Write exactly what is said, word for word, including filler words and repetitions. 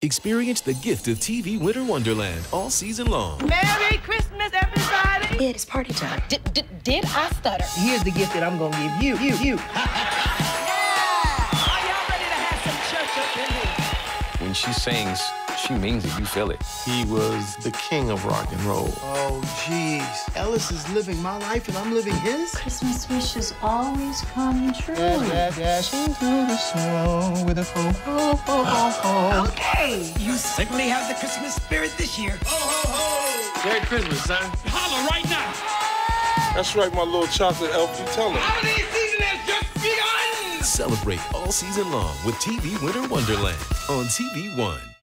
Experience the gift of T V Winter Wonderland all season long. Merry Christmas, everybody! It's party time. D -d did I stutter? Here's the gift that I'm gonna give you. You, you. Yeah! Are y'all ready to have some church up in here? When she sings, she means it. You feel it. He was the king of rock and roll. Oh, geez. Ellis is living my life and I'm living his? Christmas wishes always come true. Dashing through the snow with a ho, ho, ho, ho, ho. Okay, you certainly have the Christmas spirit this year. Ho, ho, ho! Merry Christmas, son. Holla right now! That's right, my little chocolate elf. You tell him. Holiday season has just begun! Celebrate all season long with T V Winter Wonderland on T V One.